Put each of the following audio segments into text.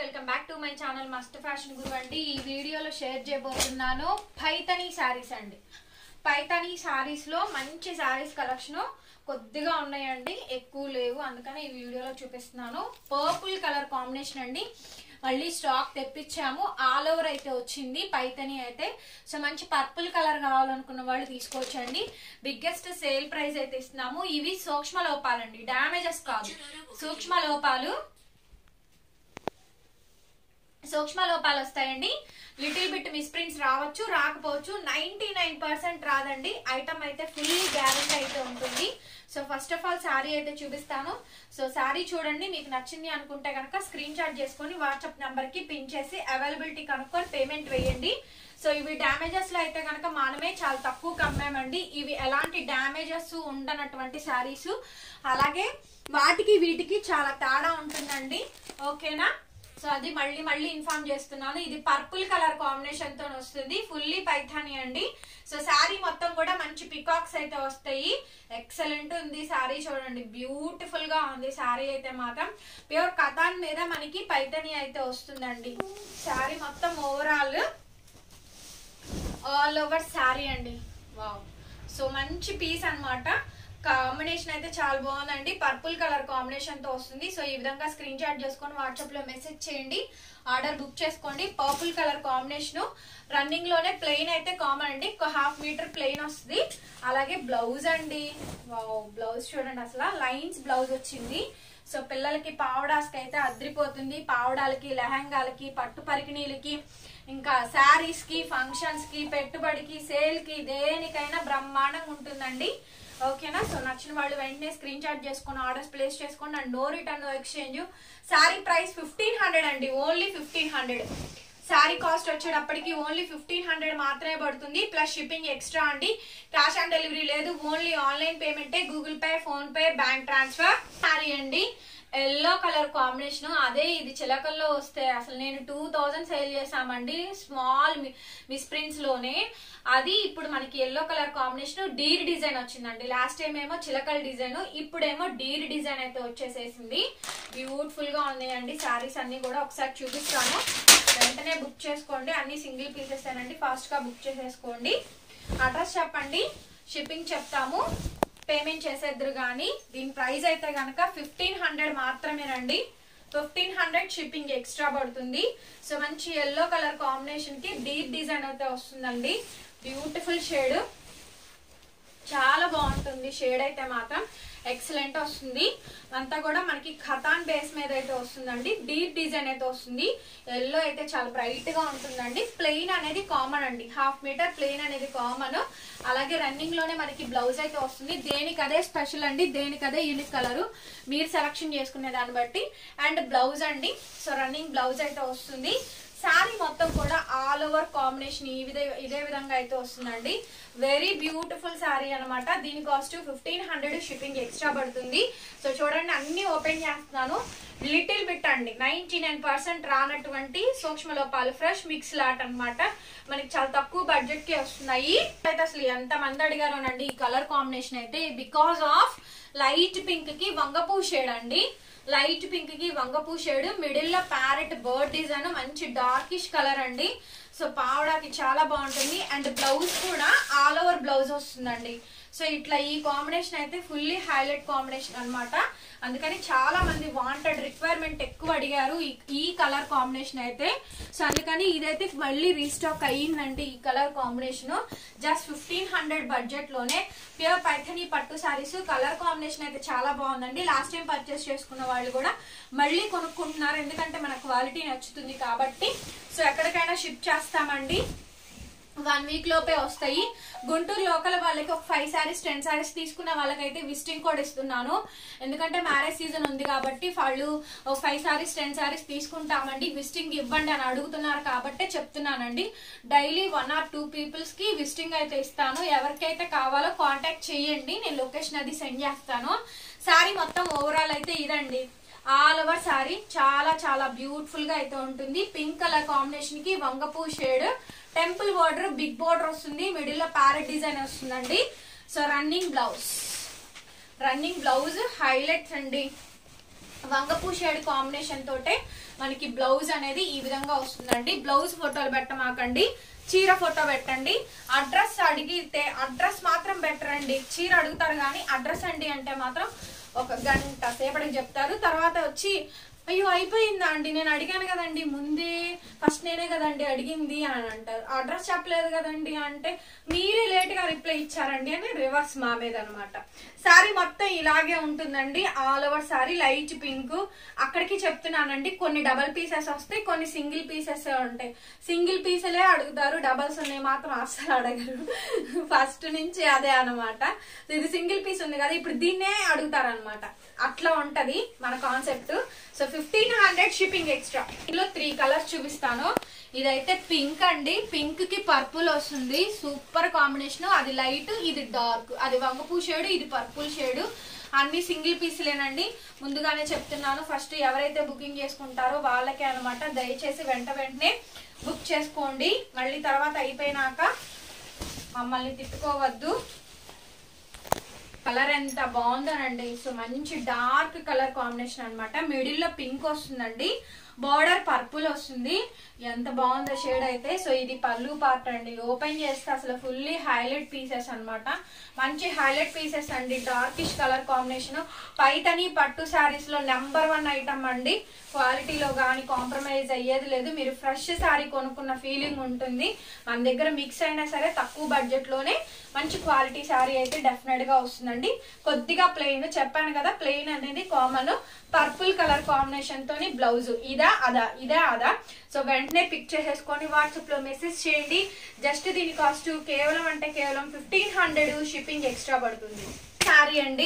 Welcome back to my channel మస్త్ fashion గురు అండి. ఈ వీడియోలో షేర్ చేయబోతున్నాను పైతానీ శారీస్ అండి. పైతానీ శారీస్ లో మంచి శారీస్ కలెక్షన్ కొద్దిగా ఉన్నాయండి, ఎక్కువ లేవు, అందుకని ఈ వీడియోలో చూపిస్తున్నాను. పర్పుల్ కలర్ కాంబినేషన్ అండి, మళ్ళీ స్టాక్ తెప్పించాము. ఆల్ ఓవర్ అయితే వచ్చింది పైతానీ అయితే. సో మంచి పర్పుల్ కలర్ కావాలనుకున్న వాళ్ళు తీసుకోవచ్చండి. బిగ్గెస్ట్ సేల్ ప్రైస్ అయితే ఇస్తున్నాము. ఇవి సూక్ష్మ లోపాలండి, డ్యామేజెస్ కాదు, సూక్ష్మ లోపాలు వస్తాయండి. లిటిల్ బిట్ మిస్ప్రింట్స్ రావచ్చు, రాకపోవచ్చు. 99% రాదండి. ఐటమ్ అయితే ఫుల్లీ గ్యారెంటీ అయితే ఉంటుంది. So first of all sari అయితే చూపిస్తాను. సో శారీ చూడండి, మీకు నచ్చింది అనుకుంటే కనుక స్క్రీన్ షాట్ చేసుకొని వాట్సాప్ నెంబర్ కి పిన్ చేసి అవైలబిలిటీ కనుక్కొని పేమెంట్ వేయండి. సో ఇవి డ్యామేజెస్ లో అయితే కనుక మనమే చాలా తక్కువ కమ్మామండి. ఇవి ఎలాంటి డ్యామేజెస్ ఉండనటువంటి శారీస్, అలాగే వాటికి వీటికి చాలా తేడా ఉంటుందండి. ఓకేనా? సో అది మళ్ళీ ఇన్ఫార్మ్ చేస్తున్నాను. ఇది పర్పుల్ కలర్ కాంబినేషన్ తో వస్తుంది, ఫుల్లీ పైథానీ అండి. సో శారీ మొత్తం కూడా మంచి పికాక్స్ అయితే వస్తాయి. ఎక్సలెంట్ ఉంది శారీ, చూడండి బ్యూటిఫుల్ గా ఉంది శారీ అయితే మాత్రం. ప్యూర్ కథాన్ మీద మనకి పైథానీ అయితే వస్తుందండి. శారీ మొత్తం ఓవరాల్ ఆల్ ఓవర్ శారీ అండి. వావ్, సో మంచి పీస్ అన్నమాట. కాంబినేషన్ అయితే చాలా బాగుందండి, పర్పుల్ కలర్ కాంబినేషన్ తో వస్తుంది. సో ఈ విధంగా స్క్రీన్ షాట్ చేసుకొని వాట్సాప్ లో మెసేజ్ చేయండి, ఆర్డర్ బుక్ చేసుకోండి. పర్పుల్ కలర్ కాంబినేషన్ రన్నింగ్ లోనే ప్లెయిన్ అయితే కామన్ అండి, 1/2 మీటర్ ప్లెయిన్ వస్తుంది. అలాగే బ్లౌజ్ అండి, బ్లౌజ్ చూడండి, అసలు లైన్స్ బ్లౌజ్ వచ్చింది. సో పిల్లలకి పావడాస్ కి అయితే అద్రిపోతుంది. పావడాలకి, లెహంగాలకి, పట్టు పరికిణీలకి, ఇంకా శారీస్ కి, ఫంక్షన్స్ కి, పెట్టుబడికి, సేల్ కి, దేనికైనా బ్రహ్మాండంగా ఉంటుందండి. ఓకేనా? సో నచ్చిన వాళ్ళు వెంటనే స్క్రీన్ షాట్ చేసుకుని ఆర్డర్స్ ప్లేస్ చేసుకోండి. And no return, no exchange. Sari price 1500 అండి, ఓన్లీ 1500. శారీ కాస్ట్ వచ్చేటప్పటికి ఓన్లీ 1500 మాత్రమే పడుతుంది, ప్లస్ షిప్పింగ్ ఎక్స్ట్రా అండి. క్యాష్ ఆన్ డెలివరీ లేదు, ఓన్లీ ఆన్లైన్ పేమెంటే, Google Pay, PhonePe, bank transfer. Sari అండి ఎల్లో కలర్ కాంబినేషన్, అదే ఇది చిలకల్లో వస్తే అసలు నేను 2000 సేల్ చేసామండి స్మాల్ మిస్ప్రింట్స్ లోనే. అది ఇప్పుడు మనకి yellow colour combination deer design వచ్చిందండి. లాస్ట్ టైం ఏమో చిలకల డిజైన్, ఇప్పుడేమో డీర్ డిజైన్ అయితే వచ్చేసేసింది. బ్యూటిఫుల్ గా ఉన్నాయండి శారీస్ అన్ని కూడా. ఒకసారి చూపిస్తాను, వెంటనే బుక్ చేసుకోండి. అన్ని సింగిల్ పీసెస్ ఏనండి, ఫాస్ట్ గా బుక్ చేసేసుకోండి. అడ్రస్ చెప్పండి, షిప్పింగ్ చెప్తాము, పేమెంట్ చేసేద్దరు. కానీ దీని ప్రైస్ అయితే కనుక 1500 మాత్రమేనండి. 1500 షిప్పింగ్ ఎక్స్ట్రా పడుతుంది. సో మంచి ఎల్లో కలర్ కాంబినేషన్ కి డీప్ డిజైన్ అయితే వస్తుందండి. బ్యూటిఫుల్ షేడ్, చాలా బాగుంటుంది షేడ్ అయితే మాత్రం. ఎక్సలెంట్ వస్తుంది. అంతా కూడా మనకి ఖతాన్ బేస్ మీద అయితే వస్తుందండి. డీప్ డిజైన్ అయితే వస్తుంది. ఎల్లో అయితే చాలా బ్రైట్ గా ఉంటుందండి. ప్లెయిన్ అనేది కామన్ అండి, 1/2 మీటర్ ప్లెయిన్ అనేది కామన్. అలాగే రన్నింగ్ లోనే మనకి బ్లౌజ్ అయితే వస్తుంది. దేనికి అదే స్పెషల్ అండి, దేనికి అదే యూనిక్ కలర్, మీరు సెలెక్షన్ చేసుకునే దాన్ని బట్టి. అండ్ బ్లౌజ్ అండి, సో రన్నింగ్ బ్లౌజ్ అయితే వస్తుంది. శారీ మొత్తం కూడా ఆల్ ఓవర్ కాంబినేషన్ ఇదే విధంగా అయితే వస్తుందండి. వెరీ బ్యూటిఫుల్ శారీ అనమాట. దీని కాస్ట్ 1500, షిప్పింగ్ ఎక్స్ట్రా పడుతుంది. సో చూడండి, అన్ని ఓపెన్ చేస్తున్నాను. లిటిల్ బిట్ అండి, 99% రానటువంటి సూక్ష్మ లోపాలు, ఫ్రెష్ మిక్స్ లాట్ అనమాట. మనకి చాలా తక్కువ బడ్జెట్ కి వస్తున్నాయి. అయితే అసలు ఎంత మంది అడిగారోనండి ఈ కలర్ కాంబినేషన్ అయితే. బికాస్ ఆఫ్ లైట్ పింక్ కి వంగపూ షేడ్ అండి, లైట్ పింక్ కి వంగపూ షేడ్, మిడిల్ లో ప్యారెట్ బర్డ్ డిజైన్, మంచి డార్కిష్ కలర్ అండి. సో పావడాకి చాలా బాగుంటుంది. అండ్ బ్లౌజ్ కూడా ఆల్ ఓవర్ బ్లౌజ్ వస్తుందండి. సో ఇట్లా ఈ కాంబినేషన్ అయితే ఫుల్లీ హైలైట్ కాంబినేషన్ అనమాట. అందుకని చాలా మంది వాంటెడ్, రిక్వైర్మెంట్ ఎక్కువ అడిగారు ఈ కలర్ కాంబినేషన్ అయితే. సో అందుకని ఇదైతే మళ్ళీ రీస్టాక్ అయ్యిందండి ఈ కలర్ కాంబినేషన్. జస్ట్ 1500 బడ్జెట్ లోనే ప్యూర్ పైథానీ పట్టు శారీస్. కలర్ కాంబినేషన్ అయితే చాలా బాగుందండి. లాస్ట్ టైం పర్చేస్ చేసుకున్న వాళ్ళు కూడా మళ్ళీ కొనుక్కుంటున్నారు, ఎందుకంటే మన క్వాలిటీ నచ్చుతుంది కాబట్టి. సో ఎక్కడికైనా షిప్ చేస్తామండి, 1 వీక్ లోపే వస్తాయి. గుంటూరు లోకల్ వాళ్ళకి ఒక 5 శారీస్ 10 శారీస్ తీసుకున్న వాళ్ళకైతే విజిటింగ్ కోడ్ ఇస్తున్నాను. ఎందుకంటే మ్యారేజ్ సీజన్ ఉంది కాబట్టి వాళ్ళు 5 శారీస్ 10 శారీస్ తీసుకుంటామండి, విజిటింగ్ ఇవ్వండి అని అడుగుతున్నారు కాబట్టి చెప్తున్నానండి. డైలీ 1 or 2 పీపుల్స్ కి విజిటింగ్ అయితే ఇస్తాను. ఎవరికైతే కావాలో కాంటాక్ట్ చేయండి, నేను లొకేషన్ అది సెండ్ చేస్తాను. శారీ మొత్తం ఓవరాల్ అయితే ఇదండి, ఆల్ ఓవర్ శారీ చాలా చాలా బ్యూటిఫుల్ గా అయితే ఉంటుంది. పింక్ కలర్ కాంబినేషన్ కి వంగపూ shade, temple border, big border వస్తుంది, మిడిల్ లో ప్యారెట్ డిజైన్ వస్తుందండి. సో రన్నింగ్ బ్లౌజ్ హైలైట్స్ అండి. వంగపూ షేడ్ కాంబినేషన్ తోటే మనకి బ్లౌజ్ అనేది ఈ విధంగా వస్తుందండి. బ్లౌజ్ ఫోటోలు పెట్టమాకండి, చీర ఫోటో పెట్టండి. అడ్రస్ అడిగితే అడ్రస్ మాత్రం పెట్టరండి. చీర అడుగుతారు కానీ అడ్రస్ అండి అంటే మాత్రం ఒక గంట సేపటికి చెప్తారు. తర్వాత వచ్చి అయ్యో అయిపోయిందా అండి, నేను అడిగాను కదండి ముందే, ఫస్ట్ నేనే కదండి అడిగింది అని అంటారు. అడ్రస్ చెప్పలేదు కదండి అంటే మీరే లేట్ గా రిప్లై ఇచ్చారండి అని రివర్స్ మా మీద అనమాట. శారీ మొత్తం ఇలాగే ఉంటుందండి. All over sari light pink. అక్కడికి చెప్తున్నానండి, కొన్ని డబల్ పీసెస్ వస్తాయి, కొన్ని సింగిల్ పీసెస్ ఉంటాయి. సింగిల్ పీసులే అడుగుతారు, డబల్స్ ఉన్నాయి మాత్రం అస్సలు అడగరు. ఫస్ట్ నుంచి అదే అనమాట. ఇది సింగిల్ పీస్ ఉంది కదా, ఇప్పుడు దీన్నే అడుగుతారు అనమాట. అట్లా ఉంటది మన కాన్సెప్ట్. So 1500 shipping extra. ఇందులో 3 కలర్స్ చూపిస్తాను. ఇదైతే పింక్ అండి, పింక్ కి పర్పుల్ వస్తుంది, సూపర్ కాంబినేషన్. అది లైట్, ఇది డార్క్. అది వంగపూ షేడ్, ఇది పర్పుల్ షేడ్. అన్ని సింగిల్ పీసులేనండి. ముందుగానే చెప్తున్నాను, ఫస్ట్ ఎవరైతే బుకింగ్ చేసుకుంటారో వాళ్ళకే అనమాట. దయచేసి వెంటనే బుక్ చేసుకోండి, మళ్ళీ తర్వాత అయిపోయినాక మమ్మల్ని తిట్టుకోవద్దు. కలర్ ఎంత బాగుందోనండి. సో మంచి డార్క్ కలర్ కాంబినేషన్ అనమాట. మిడిల్ లో పింక్ వస్తుందండి, బార్డర్ పర్పుల్ వస్తుంది. ఎంత బాగుందో షేడ్ అయితే. సో ఇది పళ్ళు పార్ట్ అండి. ఓపెన్ చేస్తే అసలు ఫుల్లీ హైలైట్ పీసెస్ అనమాట. మంచి హైలైట్ పీసెస్ అండి. Darkish colour combination. పైతని పట్టు శారీస్ లో నెంబర్ 1 ఐటమ్ అండి. క్వాలిటీలో కానీ కాంప్రమైజ్ అయ్యేది లేదు. మీరు ఫ్రెష్ శారీ కొనుక్కున్న ఫీలింగ్ ఉంటుంది. మన దగ్గర మిక్స్ అయినా సరే తక్కువ బడ్జెట్ లోనే మంచి క్వాలిటీ శారీ అయితే డెఫినెట్ గా వస్తుందండి. కొద్దిగా ప్లెయిన్ చెప్పాను కదా, ప్లెయిన్ అనేది కామన్. పర్పుల్ కలర్ కాంబినేషన్ తోని బ్లౌజ్. ఇదా అదా. సో వెంటనే పిక్ చేసేసుకొని వాట్సాప్ లో మెసేజ్ చేయండి. జస్ట్ దీని కాస్ట్ కేవలం 1500 షిప్పింగ్ ఎక్స్ట్రా పడుతుంది. శారీ అండి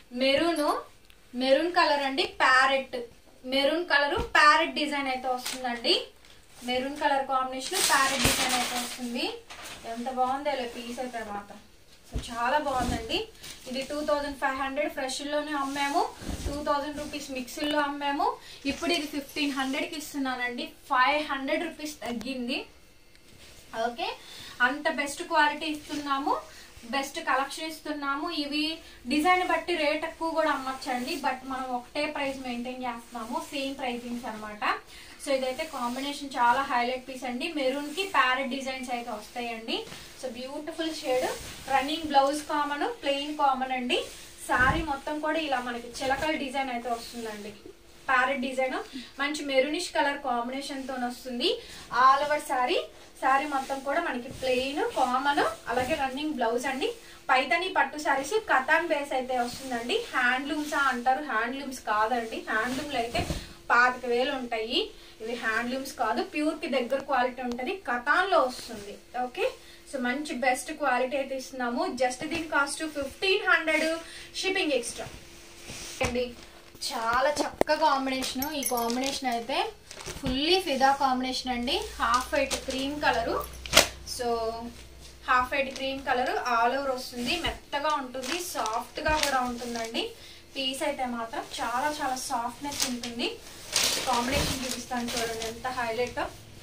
మెరూన్ కలర్ అండి, మెరూన్ కలర్ ప్యారెట్ డిజైన్ అయితే వస్తుందండి. Maroon colour combination parrot design అయితే వస్తుంది. ఎంత బాగుందో పీస్ అయితే మాత్రం. సో చాలా బాగుందండి. ఇది 2500 ఫ్రెష్ లోనే అమ్మాము, 2000 రూపీస్ మిక్సీలో అమ్మాము. ఇప్పుడు ఇది 1500 కి ఇస్తున్నానండి. 500 రూపీస్ తగ్గింది. ఓకే, అంత బెస్ట్ క్వాలిటీ ఇస్తున్నాము, బెస్ట్ కలెక్షన్ ఇస్తున్నాము. ఇవి డిజైన్ బట్టి రేట్ ఎక్కువ కూడా అమ్మచ్చండి, బట్ మనం ఒకటే ప్రైస్ మెయింటైన్ చేస్తున్నాము, సేమ్ ప్రైసింగ్స్ అనమాట. సో ఇదైతే కాంబినేషన్ చాలా హైలైట్ పీస్ అండి. మెరూన్ కి ప్యారెట్ డిజైన్స్ అయితే వస్తాయండి. So beautiful shade. Running blouse common, plain common అండి. శారీ మొత్తం కూడా ఇలా మనకి చిలకల డిజైన్ అయితే వస్తుందండి. ప్యారెట్ డిజైన్ మంచి మెరూనిష్ కలర్ కాంబినేషన్ తో వస్తుంది. ఆల్ ఓవర్ శారీ మొత్తం కూడా మనకి ప్లెయిన్ కామన్, అలాగే రన్నింగ్ బ్లౌజ్ అండి. పైతని పట్టు శారీస్ కతాన్ బేస్ అయితే వస్తుందండి. హ్యాండ్లూమ్స్ అంటారు, హ్యాండ్లూమ్స్ కాదండి. హ్యాండ్లూమ్లు అయితే 25,000 ఉంటాయి. ఇవి హ్యాండ్లూమ్స్ కాదు, ప్యూర్ కి దగ్గర క్వాలిటీ ఉంటది, కతాన్ లో వస్తుంది. ఓకే, సో మంచి బెస్ట్ క్వాలిటీ అయితే ఇస్తున్నాము. జస్ట్ దీని కాస్ట్ 1500 షిప్పింగ్ ఎక్స్ట్రా అండి. చాలా చక్కగా కాంబినేషన్. ఈ కాంబినేషన్ అయితే ఫుల్లీ ఫిదా కాంబినేషన్ అండి. Half white cream colour. So half white cream colour all over వస్తుంది. మెత్తగా ఉంటుంది, సాఫ్ట్ గా కూడా ఉంటుందండి. పీస్ అయితే మాత్రం చాలా చాలా సాఫ్ట్నెస్ ఉంటుంది. కాంబినేషన్ చూపిస్తాను చూడండి ఎంత హైలైట్.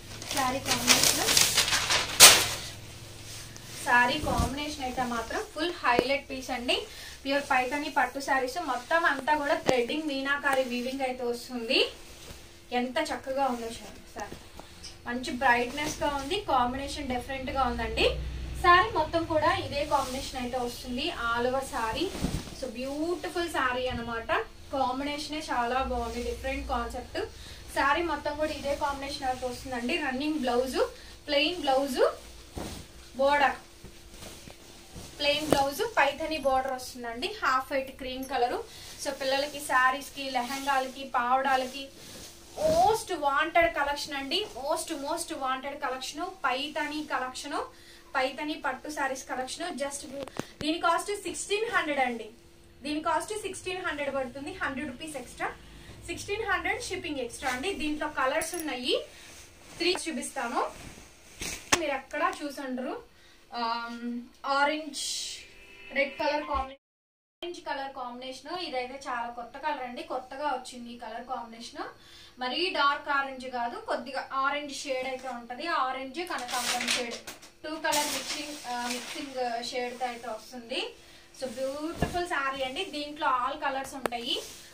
శారీ కాంబినేషన్ అయితే మాత్రం ఫుల్ హైలైట్ పీస్ అండి. ప్యూర్ పైతని పట్టు శారీస్ మొత్తం అంతా కూడా థ్రెడ్డింగ్ మీనాకారి వీవింగ్ అయితే వస్తుంది. ఎంత చక్కగా ఉందో సారీ. మంచి బ్రైట్నెస్ గా ఉంది, కాంబినేషన్ డిఫరెంట్ గా ఉందండి. శారీ మొత్తం కూడా ఇదే కాంబినేషన్ అయితే వస్తుంది all over sari. So beautiful sari అనమాట. కాంబినేషన్ చాలా బాగుంది, డిఫరెంట్ కాన్సెప్ట్. శారీ మొత్తం కూడా ఇదే కాంబినేషన్ అయితే వస్తుందండి. Running blouse, plain blouse, border plain blouse, Paithani border వస్తుందండి. Half white cream colour. So పిల్లలకి శారీస్ కి, లెహంగాలకి, పావడాలకి మోస్ట్ వాంటెడ్ కలెక్షన్ అండి. Most wanted collection Paithani collection, Paithani పట్టు శారీస్ కలెక్షన్. జస్ట్ దీని కాస్ట్ 1600 అండి. దీని కాస్ట్ 1600 పడుతుంది. 100 రూపీస్ ఎక్స్ట్రా. 1600 షిప్పింగ్ ఎక్స్ట్రా అండి. దీంట్లో కలర్స్ ఉన్నాయి, 3 చూపిస్తాను. మీరు ఎక్కడ చూసుండరు. Orange red colour combination, orange colour combination. ఇదైతే చాలా కొత్త కలర్ అండి, కొత్తగా వచ్చింది ఈ కలర్ కాంబినేషన్. మరీ డార్క్ ఆరెంజ్ కాదు, కొద్దిగా ఆరెంజ్ షేడ్ అయితే ఉంటది. ఆరెంజ్ కనకాంబరం షేడ్, 2 కలర్ మిక్సింగ్ షేడ్ తో అయితే వస్తుంది. సో బ్యూటిఫుల్ శారీ అండి. దీంట్లో ఆల్ కలర్స్ ఉంటాయి.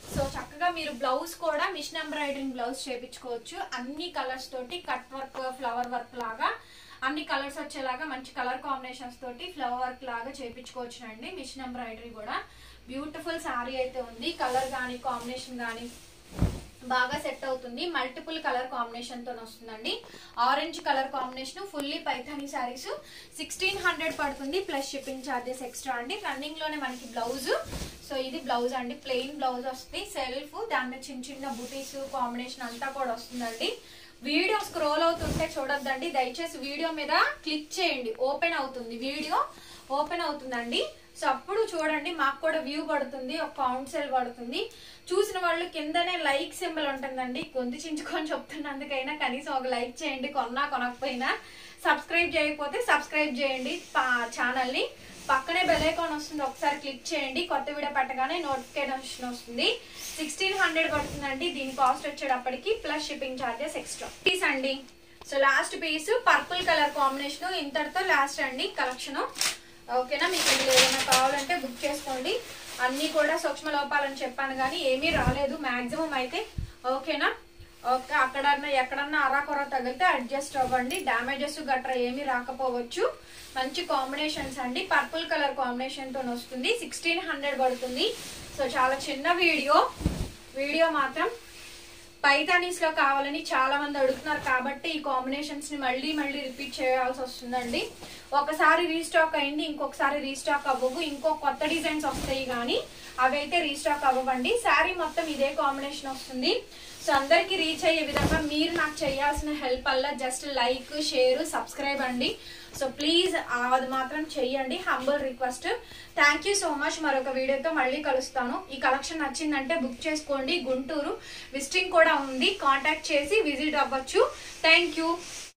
సో చక్కగా మీరు బ్లౌజ్ కూడా మిషన్ ఎంబ్రాయిడరింగ్ బ్లౌజ్ చేయించుకోవచ్చు. అన్ని కలర్స్ తోటి కట్ వర్క్, ఫ్లవర్ వర్క్ లాగా అన్ని కలర్స్ వచ్చేలాగా మంచి కలర్ కాంబినేషన్స్ తోటి ఫ్లవర్ వర్క్ లాగా చేయించుకోవచ్చు అండి. మిషన్ ఎంబ్రాయిడరీ కూడా బ్యూటిఫుల్ శారీ అయితే ఉంది. కలర్ కానీ కాంబినేషన్ కానీ బాగా సెట్ అవుతుంది. మల్టిపుల్ కలర్ కాంబినేషన్ తో వస్తుందండి. Orange colour combination fully Paithani saris 1600 పడుతుంది ప్లస్ షిప్పింగ్ ఛార్జెస్ ఎక్స్ట్రా అండి. రన్నింగ్ లోనే మనకి బ్లౌజ్. సో ఇది బ్లౌజ్ అండి, ప్లెయిన్ బ్లౌజ్ వస్తుంది. సెల్ఫ్ దాని మీద చిన్న చిన్న బుటీస్ కాంబినేషన్ అంతా కూడా వస్తుందండి. వీడియో స్క్రోల్ అవుతుంటే చూడొద్దండి, దయచేసి వీడియో మీద క్లిక్ చేయండి. ఓపెన్ అవుతుంది, వీడియో ఓపెన్ అవుతుందండి. సో అప్పుడు చూడండి, మాకు కూడా వ్యూ పడుతుంది, ఒక కౌంట్ సెల్ పడుతుంది. చూసిన వాళ్ళు కిందనే లైక్ సింబల్ ఉంటుందండి. గొంతు చించుకొని చెప్తున్నందుకైనా కనీసం ఒక లైక్ చేయండి. కొనకపోయినా సబ్స్క్రైబ్ చేయకపోతే సబ్స్క్రైబ్ చేయండి ఛానల్ ని. పక్కనే బెల్ ఐకాన్ వస్తుంది, ఒకసారి క్లిక్ చేయండి. కొత్త వీడియో పెట్టగానే నోటిఫికేషన్ వస్తుంది. 1600 పడుతుందండి. దీని కాస్ట్ వచ్చేటప్పటికి plus shipping charges extra. Piece అండి. So last piece purple colour combination. ఇంతటితో లాస్ట్ అండి కలెక్షన్. ఓకేనా, మీకు ఏదైనా కావాలంటే బుక్ చేసుకోండి. అన్ని కూడా సూక్ష్మ లోపాలని చెప్పాను కానీ ఏమీ రాలేదు మాక్సిమం అయితే. ఓకేనా, ఓకే, ఎక్కడన్నా అరాకొర తగిలితే అడ్జస్ట్ అవ్వండి. డ్యామేజెస్ గట్రా ఏమీ రాకపోవచ్చు. మంచి కాంబినేషన్స్ అండి. పర్పుల్ కలర్ కాంబినేషన్ తో వస్తుంది. 1600 పడుతుంది. సో చాలా చిన్న వీడియో మాత్రం పైథానీస్ లో కావాలని చాలా మంది అడుగుతున్నారు కాబట్టి ఈ కాంబినేషన్స్ ని మళ్ళీ రిపీట్ చేయాల్సి వస్తుందండి. ఒకసారి రీస్టాక్ అయింది, ఇంకొకసారి రీస్టాక్ అవ్వవు. ఇంకో కొత్త డిజైన్స్ వస్తాయి కానీ అవైతే రీస్టాక్ అవ్వండి. శారీ మొత్తం ఇదే కాంబినేషన్ వస్తుంది. సో అందరికి రీచ్ అయ్యే విధంగా మీరు నాకు చేయాల్సిన హెల్ప్ అలా జస్ట్ లైక్, షేర్, సబ్స్క్రైబ్ అండి. సో ప్లీజ్ అది మాత్రం చెయ్యండి, humble request. Thank you so much. మరొక వీడియోతో మళ్ళీ కలుస్తాను. ఈ కలెక్షన్ నచ్చిందంటే బుక్ చేసుకోండి. గుంటూరు విజిటింగ్ కూడా ఉంది, కాంటాక్ట్ చేసి విజిట్ అవ్వచ్చు. Thank you.